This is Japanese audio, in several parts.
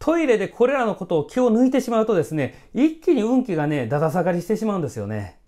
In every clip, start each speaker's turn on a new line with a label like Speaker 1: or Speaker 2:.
Speaker 1: トイレでこれらのことを気を抜いてしまうとですね、一気に運気がね、だだ下がりしてしまうんですよね。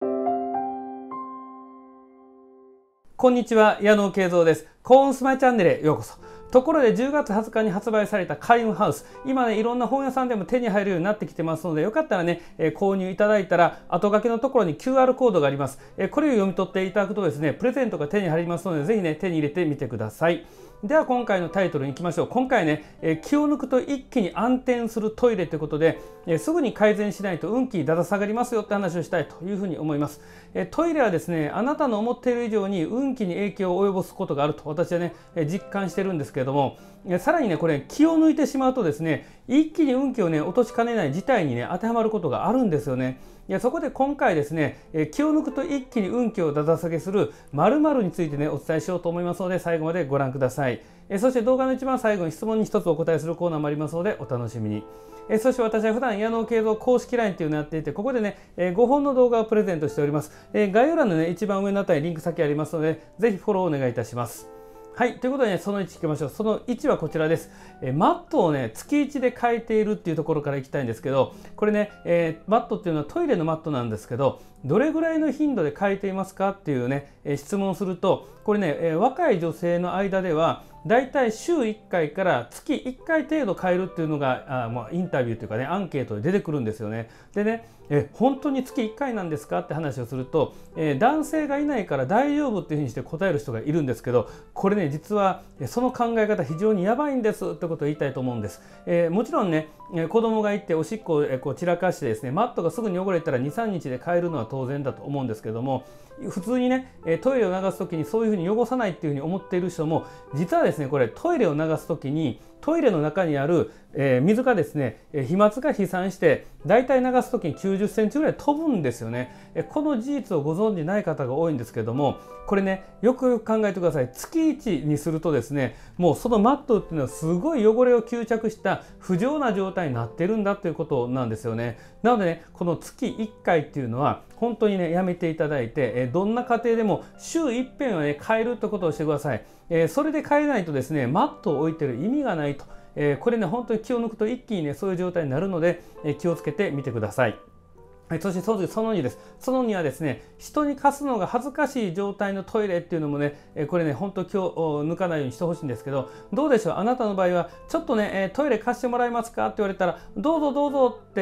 Speaker 1: こんにちは、矢野慶三です。幸運スマイチャンネルへようこそ。ところで10月20日に発売された開運ハウス、今ねいろんな本屋さんでも手に入るようになってきてますので、よかったらね、購入いただいたら後書きのところに QR コードがあります。これを読み取っていただくとですね、プレゼントが手に入りますので、ぜひね手に入れてみてください。では今回のタイトルに行きましょう。今回ね、気を抜くと一気に暗転するトイレということで、すぐに改善しないと運気だだ下がりますよって話をしたいというふうに思います。トイレはですね、あなたの思っている以上に運気に影響を及ぼすことがあると私はね実感してるんですけれども、さらにねこれ気を抜いてしまうとですね、一気に運気をね落としかねない事態にね当てはまることがあるんですよね。そこで今回ですね、気を抜くと一気に運気をだだ下げする〇〇についてねお伝えしようと思いますので、最後までご覧ください。そして動画の一番最後に質問に一つお答えするコーナーもありますのでお楽しみに。そして私は普段矢野慶三公式 LINE というのをやっていて、ここでね5本の動画をプレゼントしております。概要欄のね一番上のあたりにリンク先ありますので、ぜひフォローお願いいたします。はい、ということでね、その1いきましょう。その1はこちらです。マットをね、月1で変えているっていうところからいきたいんですけど、これね、マットっていうのはトイレのマットなんですけど、どれぐらいの頻度で変えていますかっていうね、質問をすると、これね、若い女性の間では、だいたい週1回から月1回程度変えるっていうのがインタビューというかねアンケートで出てくるんですよね。でね、本当に月1回なんですかって話をすると、男性がいないから大丈夫っていうふうにして答える人がいるんですけど、これね実はその考え方非常にやばいんですってことを言いたいと思うんです。もちろんね子供がいておしっこをこう散らかしてですね、マットがすぐに汚れたら 2,3 日で変えるのは当然だと思うんですけども、普通にねトイレを流す時にそういうふうに汚さないっていうふうに思っている人も、実はですねこれトイレを流す時にトイレの中にある水がですね飛沫が飛散してだいたい流す時に90センチぐらい飛ぶんですよね。この事実をご存じない方が多いんですけども、これねよくよく考えてください。月1にするとですね、もうそのマットっていうのはすごい汚れを吸着した不浄な状態になってるんだということなんですよね。なのでねこの月1回っていうのは本当にねやめていただいて、どんな家庭でも週1遍はね変えるってことをしてください。それで変えないとですねマットを置いてる意味がないと。これね本当に気を抜くと一気にねそういう状態になるので、気をつけてみてください。はい、そしてその2です。その2はですね、人に貸すのが恥ずかしい状態のトイレっていうのもね、これね、本当気を抜かないようにしてほしいんですけど、どうでしょう、あなたの場合は、ちょっとね、トイレ貸してもらえますかって言われたら、どうぞどうぞって、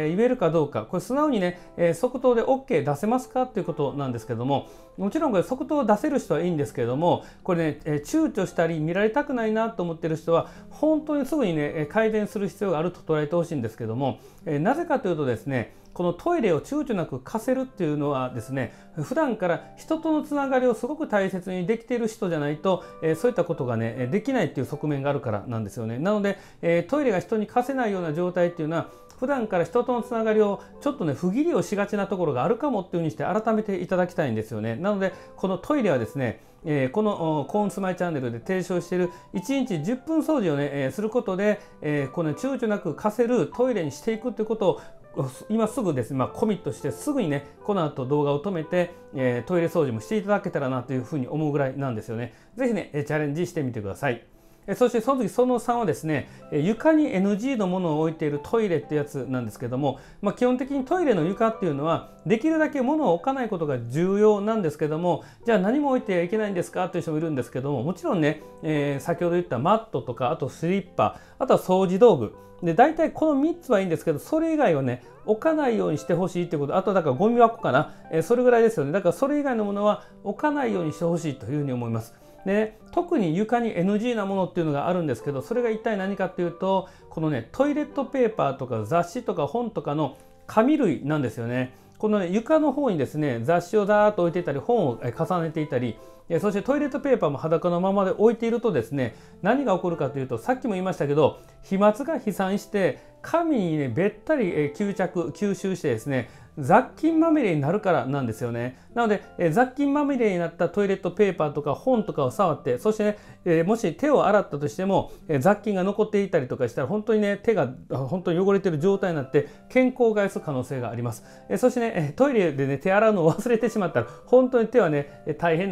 Speaker 1: 言えるかどうか、これ素直にね、即答で OK 出せますかっていうことなんですけども、もちろんこれ即答出せる人はいいんですけれども、これね、躊躇したり見られたくないなと思ってる人は、本当にすぐにね、改善する必要があると捉えてほしいんですけども、なぜかというとですね、このトイレを躊躇なく貸せるっていうのはですね、普段から人とのつながりをすごく大切にできている人じゃないと、そういったことがねできないっていう側面があるからなんですよね。なので、トイレが人に貸せないような状態っていうのは、普段から人とのつながりをちょっとね不義理をしがちなところがあるかもっていうふうにして改めていただきたいんですよね。なのでこのトイレはですね、この幸運スマイチャンネルで提唱している1日10分掃除をね、することで、この躊躇なく貸せるトイレにしていくっていうことを今すぐですね、コミットしてすぐにねこの後動画を止めて、トイレ掃除もしていただけたらなというふうに思うぐらいなんですよね。ぜひねチャレンジしてみてください。そしてその次その3はですね、床に NG のものを置いているトイレってやつなんですけども、基本的にトイレの床っていうのはできるだけ物を置かないことが重要なんですけども、じゃあ何も置いてはいけないんですかという人もいるんですけども、もちろんね、先ほど言ったマットとか、あとスリッパ、あとは掃除道具で、大体この3つはいいんですけど、それ以外はね置かないようにしてほしいってこと。あとだからゴミ箱かな、それぐらいですよね。だからそれ以外のものは置かないようにしてほしいというふうに思います。で特に床に NG なものっていうのがあるんですけど、それが一体何かっていうと、このねトイレットペーパーとか雑誌とか本とかの紙類なんですよね。この、床の方にですね雑誌をザーッと置いていたり本を重ねていたり、そしてトイレットペーパーも裸のままで置いているとですね、何が起こるかというと、さっきも言いましたけど飛沫が飛散して紙にねべったり吸収してですね雑菌まみれになるからなんですよね。なので、雑菌まみれになったトイレットペーパーとか本とかを触って、そしてね、もし手を洗ったとしても、雑菌が残っていたりとかしたら本当にね手が本当に汚れている状態になって健康を害する可能性があります。そしてねトイレでね手洗うのを忘れてしまったら本当に手はね大変な状態に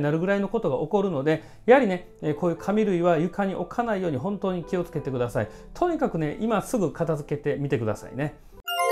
Speaker 1: になるぐらいのことが起こるので、やはりね、こういう紙類は床に置かないように本当に気をつけてください。とにかくね、今すぐ片付けてみてくださいね。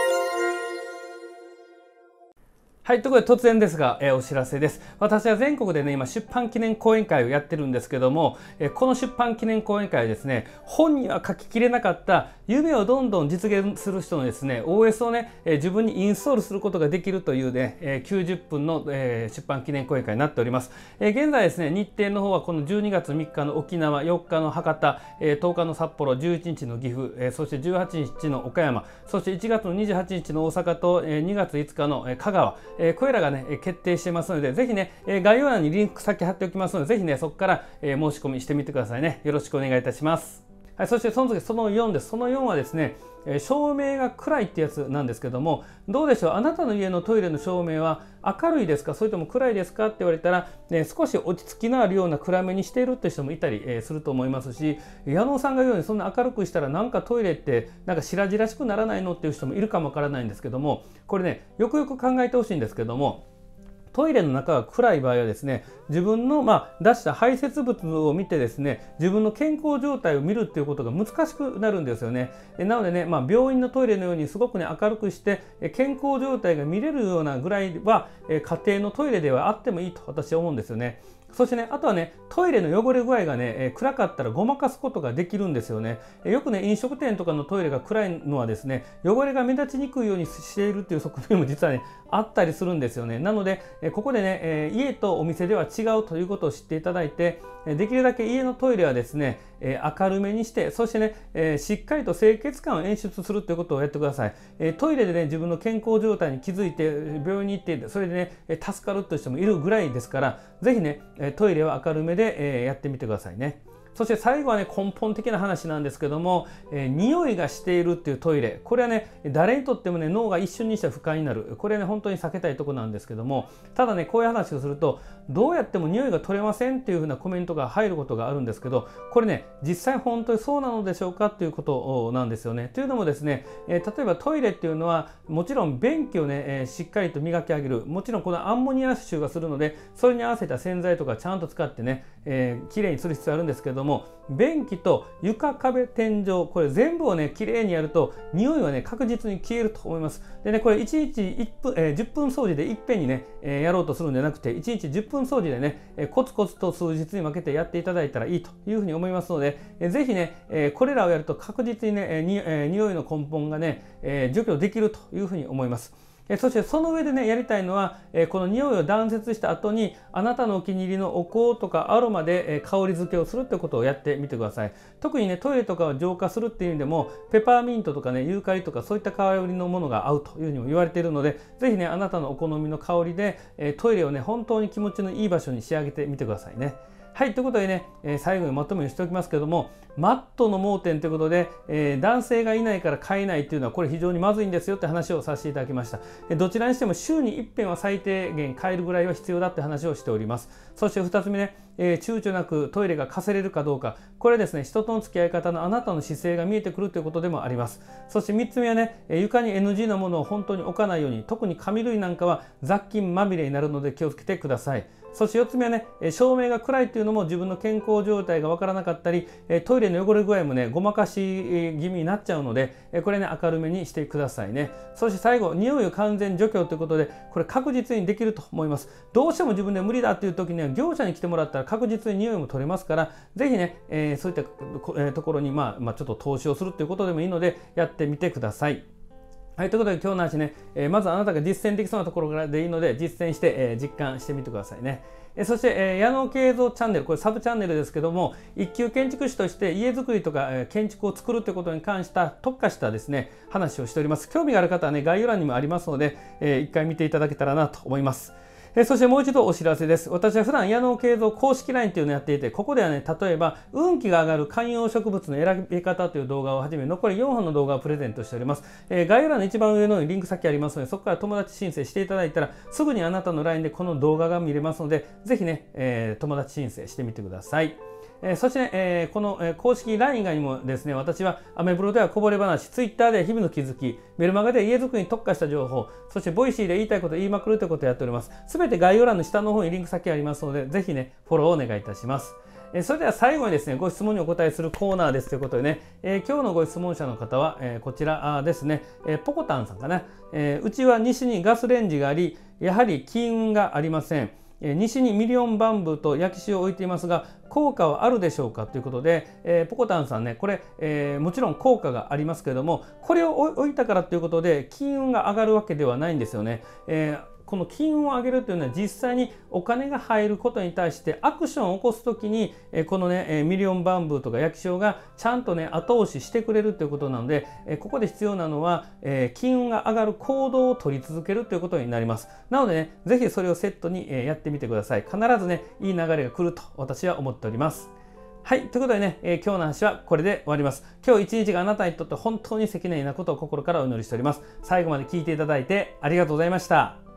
Speaker 1: はい、ということで突然ですが、お知らせです。私は全国でね、今出版記念講演会をやってるんですけども、この出版記念講演会はですね、本には書ききれなかった夢をどんどん実現する人のですね、OS をね、自分にインストールすることができるというね、90分の、出版記念講演会になっております。現在ですね、日程の方はこの12月3日の沖縄、4日の博多、10日の札幌、11日の岐阜、そして18日の岡山、そして1月の28日の大阪と、2月5日の香川、これらがね決定してますので、ぜひね概要欄にリンク先貼っておきますので、ぜひねそこから申し込みしてみてくださいね。よろしくお願いいたします。はい、そしてその次その4です。その4はですね、照明が暗いってやつなんですけども、どうでしょう、あなたの家のトイレの照明は明るいですか、それとも暗いですかって言われたら、少し落ち着きのあるような暗めにしているって人もいたり、すると思いますし、矢野さんが言うようにそんな明るくしたらなんかトイレってなんか白々しくならないのっていう人もいるかもわからないんですけども、これねよくよく考えてほしいんですけども、トイレの中が暗い場合はですね、自分の出した排泄物を見てですね、自分の健康状態を見るっていうことが難しくなるんですよね。なのでね、病院のトイレのようにすごくね明るくして健康状態が見れるようなぐらいは家庭のトイレではあってもいいと私は思うんですよね。そしてね、あとはね、トイレの汚れ具合がね、暗かったらごまかすことができるんですよね。よくね、飲食店とかのトイレが暗いのはですね、汚れが目立ちにくいようにしているっていう側面も実はね、あったりするんですよね。なので、ここでね、家とお店では違うということを知っていただいて、できるだけ家のトイレはですね、明るめにして、そしてね、しっかりと清潔感を演出するということをやってください。トイレでね、自分の健康状態に気づいて病院に行って、それでね助かるという人もいるぐらいですから、ぜひねトイレは明るめでやってみてくださいね。そして最後はね、根本的な話なんですけども、匂いがしているっていうトイレ、これはね誰にとってもね脳が一瞬にして不快になる、これはね本当に避けたいところなんですけども、ただねこういう話をするとどうやっても匂いが取れませんっていうふうなコメントが入ることがあるんですけど、これね実際本当にそうなのでしょうかっていうことなんですよね。というのもですね、例えばトイレっていうのはもちろん便器をね、しっかりと磨き上げる、もちろんこのアンモニア臭がするので、それに合わせた洗剤とかちゃんと使ってね、きれいにする必要あるんですけども、便器と床壁天井、これ全部をねきれいにやると匂いはね確実に消えると思います。でね、これ1日1分、10分掃除でいっぺんにね、やろうとするんじゃなくて、1日10分掃除でね、コツコツと数日に分けてやっていただいたらいいというふうに思いますので、ぜひね、これらをやると確実にね、匂いの根本がね、除去できるというふうに思います。そしてその上でねやりたいのは、この匂いを断絶した後にあなたのお気に入りのお香とかアロマで香り付けをするということをやってみてください。特にねトイレとかを浄化するっていう意味でも、ペパーミントとかねユーカリとかそういった香りのものが合うというふうにも言われているので、ぜひねあなたのお好みの香りでトイレをね本当に気持ちのいい場所に仕上げてみてくださいね。はい、ということでね、最後にまとめにしておきますけども、マットの盲点ということで、男性がいないから買えないというのはこれ非常にまずいんですよって話をさせていただきました。どちらにしても週に1遍は最低限買えるぐらいは必要だって話をしております。そして2つ目ね、躊躇なくトイレが貸せれるかどうか、これですね人との付き合い方のあなたの姿勢が見えてくるということでもあります。そして3つ目はね、床に NG なものを本当に置かないように、特に紙類なんかは雑菌まみれになるので気をつけてください。そして4つ目はね、照明が暗いというのも自分の健康状態がわからなかったり、トイレの汚れ具合もねごまかし気味になっちゃうので、これね明るめにしてくださいね。そして最後、匂いを完全除去ということで、これ確実にできると思います。どうしても自分で無理だっていう時には業者に来てもらったら確実に匂いも取れますから、ぜひね、そういったところにちょっと投資をするということでもいいのでやってみてください。はい、ということで今日の話ね、まずあなたが実践できそうなところからでいいので実践して、実感してみてくださいね。そして、矢野慶三チャンネル、これサブチャンネルですけども、一級建築士として家づくりとか、建築を作るということに関した特化したですね話をしております。興味がある方はね概要欄にもありますので、一回見ていただけたらなと思います。そしてもう一度お知らせです。私は普段矢野慶三公式 LINE というのをやっていて、ここではね例えば運気が上がる観葉植物の選び方という動画をはじめ残り4本の動画をプレゼントしております。概要欄の一番上のリンク先ありますので、そこから友達申請していただいたらすぐにあなたの LINE でこの動画が見れますので、ぜひね、友達申請してみてください。 そしてね、この公式 LINE 以外にもですね、私はアメブロではこぼれ話、Twitter で日々の気づき、メルマガで家づくりに特化した情報、そしてボイシーで言いたいこと言いまくるということをやっております。すべて概要欄の下の方にリンク先ありますので、ぜひね、フォローをお願いいたします。それでは最後にですね、ご質問にお答えするコーナーですということでね、今日のご質問者の方は、こちらですね、ポコタンさんかな。うちは西にガスレンジがあり、やはり金運がありません。西にミリオンバンブーと焼き塩を置いていますが、効果はあるでしょうかということで、ポコタンさんね、これ、もちろん効果がありますけれども、これを置いたからということで金運が上がるわけではないんですよね。この金運を上げるというのは実際にお金が入ることに対してアクションを起こすときにこのねミリオンバンブーとか焼き塩がちゃんとね後押ししてくれるということなので、ここで必要なのは金運が上がる行動を取り続けるということになります。なのでね、ぜひそれをセットにやってみてください。必ずねいい流れが来ると私は思っております。はい。ということでね、今日の話はこれで終わります。今日一日があなたにとって本当に素敵なことを心からお祈りしております。最後まで聞いていただいてありがとうございました。